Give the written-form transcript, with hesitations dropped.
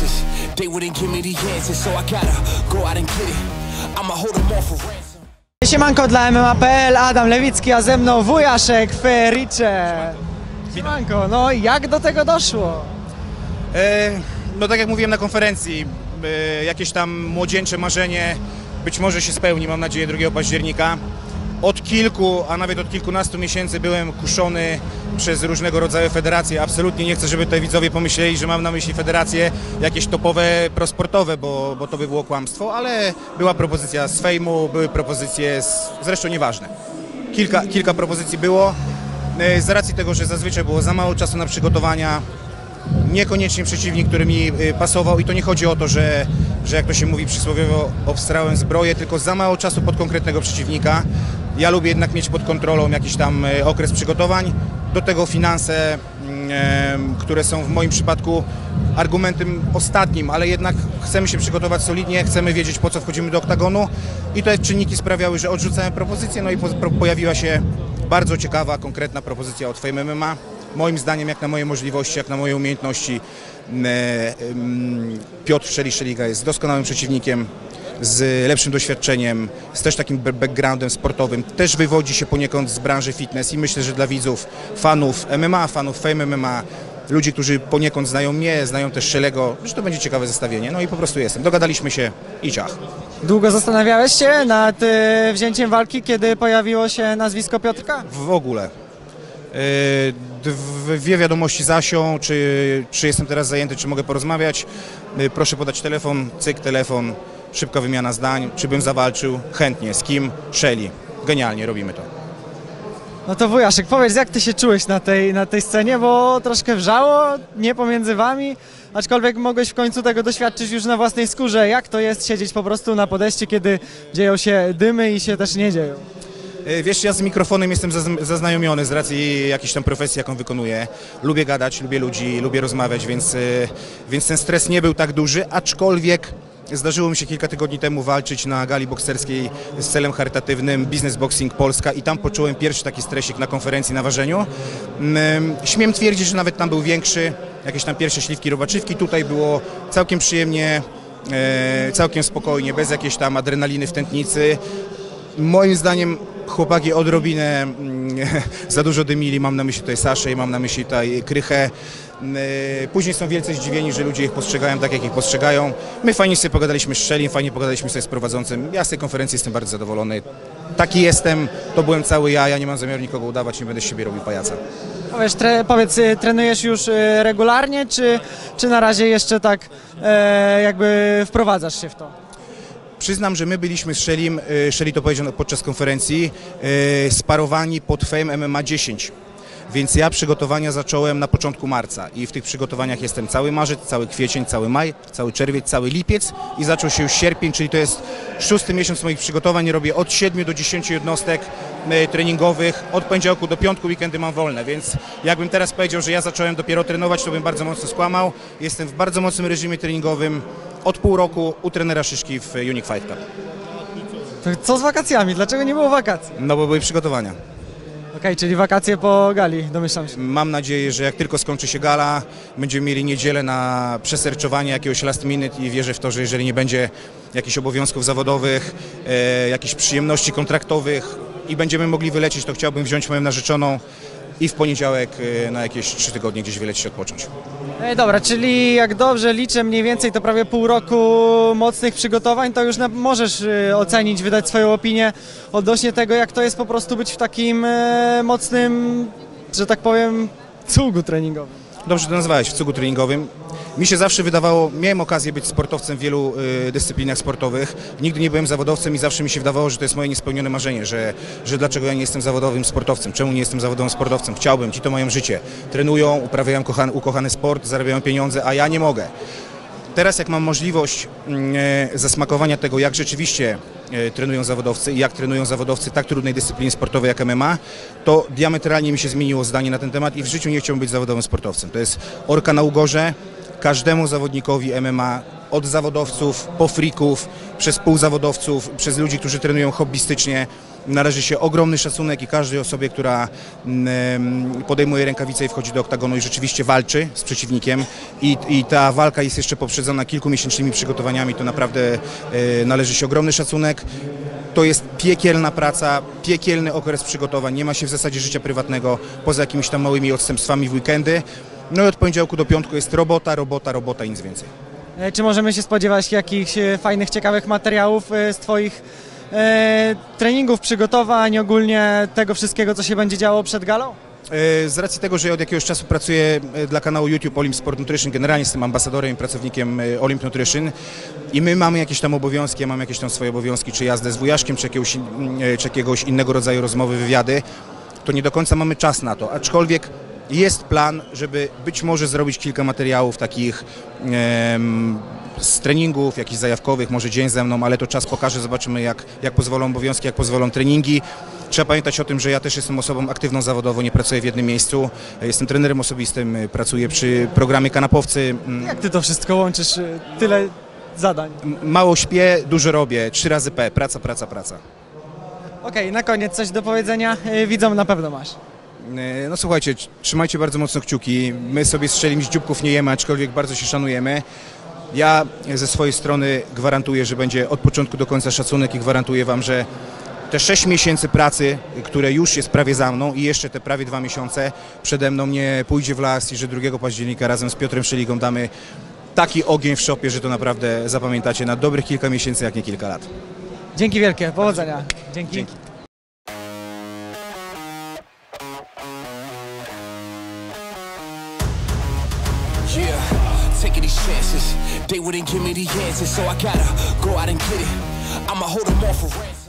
chances. They wouldn't give me the answers, so I gotta go out and get it. I'ma hold them off for ransom. Siemanko dla MMA.pl, Adam Lewicki, a ze mną Wujaszek Fericze. Siemanko, no jak do tego doszło? No tak jak mówiłem na konferencji, jakieś tam młodzieńcze marzenie być może się spełni, mam nadzieję, 2 października. Od kilku, a nawet od kilkunastu miesięcy byłem kuszony przez różnego rodzaju federacje. Absolutnie nie chcę, żeby tutaj widzowie pomyśleli, że mam na myśli federacje jakieś topowe, prosportowe, bo to by było kłamstwo, ale była propozycja z fejmu, były propozycje zresztą nieważne. Kilka propozycji było. Z racji tego, że zazwyczaj było za mało czasu na przygotowania, niekoniecznie przeciwnik, który mi pasował, i to nie chodzi o to, że jak to się mówi przysłowiowo, obstrałem zbroję, tylko za mało czasu pod konkretnego przeciwnika. Ja lubię jednak mieć pod kontrolą jakiś tam okres przygotowań, do tego finanse, które są w moim przypadku argumentem ostatnim, ale jednak chcemy się przygotować solidnie, chcemy wiedzieć, po co wchodzimy do oktagonu, i te czynniki sprawiały, że odrzucałem propozycję, no i pojawiła się bardzo ciekawa, konkretna propozycja od Fame MMA. Moim zdaniem, jak na moje możliwości, jak na moje umiejętności, Piotr Szeliga jest doskonałym przeciwnikiem, z lepszym doświadczeniem, z też takim backgroundem sportowym. Też wywodzi się poniekąd z branży fitness i myślę, że dla widzów, fanów MMA, fanów Fame MMA, ludzi, którzy poniekąd znają mnie, znają też Szelego, że to będzie ciekawe zestawienie. No i po prostu jestem. Dogadaliśmy się i ciach. Długo zastanawiałeś się nad wzięciem walki, kiedy pojawiło się nazwisko Piotrka? W ogóle. 2 wiadomości z Asią, czy jestem teraz zajęty, czy mogę porozmawiać. Proszę podać telefon, cyk, telefon, szybka wymiana zdań, czy bym zawalczył, chętnie, z kim, Szeli. Genialnie, robimy to. No to Wujaszek, powiedz, jak ty się czułeś na tej scenie, bo troszkę wrzało, nie pomiędzy wami, aczkolwiek mogłeś w końcu tego doświadczyć już na własnej skórze. Jak to jest siedzieć po prostu na podejście, kiedy dzieją się dymy i się też nie dzieją? Wiesz, ja z mikrofonem jestem zaznajomiony z racji jakiejś tam profesji, jaką wykonuję. Lubię gadać, lubię ludzi, lubię rozmawiać, więc ten stres nie był tak duży, aczkolwiek zdarzyło mi się kilka tygodni temu walczyć na gali bokserskiej z celem charytatywnym Business Boxing Polska i tam poczułem pierwszy taki stresik na konferencji na ważeniu. Śmiem twierdzić, że nawet tam był większy, jakieś tam pierwsze śliwki, robaczywki. Tutaj było całkiem przyjemnie, całkiem spokojnie, bez jakiejś tam adrenaliny w tętnicy. Moim zdaniem chłopaki odrobinę za dużo dymili, mam na myśli tutaj Saszę i mam na myśli tutaj Krychę. Później są wielce zdziwieni, że ludzie ich postrzegają tak, jak ich postrzegają. My fajnie sobie pogadaliśmy z Szelim, fajnie pogadaliśmy sobie z prowadzącym. Ja z tej konferencji jestem bardzo zadowolony. Taki jestem, to byłem cały ja nie mam zamiaru nikogo udawać, nie będę z siebie robił pajaca. Powiedz, trenujesz już regularnie, czy na razie jeszcze tak jakby wprowadzasz się w to? Przyznam, że my byliśmy z Szelim, Szeli to powiedział podczas konferencji, sparowani pod Fame MMA 10. Więc ja przygotowania zacząłem na początku marca i w tych przygotowaniach jestem cały marzec, cały kwiecień, cały maj, cały czerwiec, cały lipiec i zaczął się już sierpień, czyli to jest 6. miesiąc moich przygotowań. Robię od 7 do 10 jednostek treningowych, od poniedziałku do piątku, weekendy mam wolne, więc jakbym teraz powiedział, że ja zacząłem dopiero trenować, to bym bardzo mocno skłamał. Jestem w bardzo mocnym reżimie treningowym od pół roku u trenera Szyszki w Unique Fight Club. To co z wakacjami? Dlaczego nie było wakacji? No bo były przygotowania. Okej, czyli wakacje po gali, domyślam się. Mam nadzieję, że jak tylko skończy się gala, będziemy mieli niedzielę na przeserczowanie jakiegoś last minute i wierzę w to, że jeżeli nie będzie jakichś obowiązków zawodowych, jakichś przyjemności kontraktowych i będziemy mogli wylecieć, to chciałbym wziąć moją narzeczoną i w poniedziałek na jakieś 3 tygodnie gdzieś wylecieć, odpocząć. Dobra, czyli jak dobrze liczę, mniej więcej to prawie pół roku mocnych przygotowań, to już możesz ocenić, wydać swoją opinię odnośnie tego, jak to jest po prostu być w takim mocnym, że tak powiem, cugu treningowym. Dobrze to nazwałeś, w cugu treningowym. Mi się zawsze wydawało, miałem okazję być sportowcem w wielu dyscyplinach sportowych. Nigdy nie byłem zawodowcem i zawsze mi się wydawało, że to jest moje niespełnione marzenie, że dlaczego ja nie jestem zawodowym sportowcem, czemu nie jestem zawodowym sportowcem. Chciałbym, ci to mają życie. Trenują, uprawiają ukochany sport, zarabiają pieniądze, a ja nie mogę. Teraz jak mam możliwość zasmakowania tego, jak rzeczywiście trenują zawodowcy i jak trenują zawodowcy tak trudnej dyscypliny sportowej jak MMA, to diametralnie mi się zmieniło zdanie na ten temat i w życiu nie chciałbym być zawodowym sportowcem. To jest orka na ugorze. Każdemu zawodnikowi MMA od zawodowców, po freaków, przez półzawodowców, przez ludzi, którzy trenują hobbystycznie. Należy się ogromny szacunek i każdej osobie, która podejmuje rękawice i wchodzi do oktagonu i rzeczywiście walczy z przeciwnikiem i ta walka jest jeszcze poprzedzona kilkumiesięcznymi przygotowaniami, to naprawdę należy się ogromny szacunek. To jest piekielna praca, piekielny okres przygotowań, nie ma się w zasadzie życia prywatnego poza jakimiś tam małymi odstępstwami w weekendy. No i od poniedziałku do piątku jest robota, robota, robota i nic więcej. Czy możemy się spodziewać jakichś fajnych, ciekawych materiałów z Twoich treningów, przygotowań, ogólnie tego wszystkiego, co się będzie działo przed galą? Z racji tego, że od jakiegoś czasu pracuję dla kanału YouTube Olymp Sport Nutrition, generalnie jestem ambasadorem i pracownikiem Olymp Nutrition i my mamy jakieś tam obowiązki, ja mam jakieś tam swoje obowiązki, czy jazdę z wujaszkiem, czy jakiegoś innego rodzaju rozmowy, wywiady, to nie do końca mamy czas na to, aczkolwiek jest plan, żeby być może zrobić kilka materiałów takich z treningów, jakichś zajawkowych, może dzień ze mną, ale to czas pokaże, zobaczymy jak pozwolą obowiązki, jak pozwolą treningi. Trzeba pamiętać o tym, że ja też jestem osobą aktywną zawodowo, nie pracuję w jednym miejscu. Jestem trenerem osobistym, pracuję przy programie Kanapowcy. Jak Ty to wszystko łączysz? Tyle zadań. Mało śpię, dużo robię, 3 razy P, praca, praca, praca. Okej, na koniec coś do powiedzenia, widzom na pewno masz. No słuchajcie, trzymajcie bardzo mocno kciuki. My sobie strzeli z dzióbków nie jemy, aczkolwiek bardzo się szanujemy. Ja ze swojej strony gwarantuję, że będzie od początku do końca szacunek i gwarantuję Wam, że te 6 miesięcy pracy, które już jest prawie za mną i jeszcze te prawie 2 miesiące przede mną nie pójdzie w las i że 2 października razem z Piotrem Szeligą damy taki ogień w szopie, że to naprawdę zapamiętacie na dobrych kilka miesięcy, jak nie kilka lat. Dzięki wielkie, powodzenia. Dzięki. Yeah, taking these chances. They wouldn't give me the answers, so I gotta go out and get it. I'ma hold them all for ransom.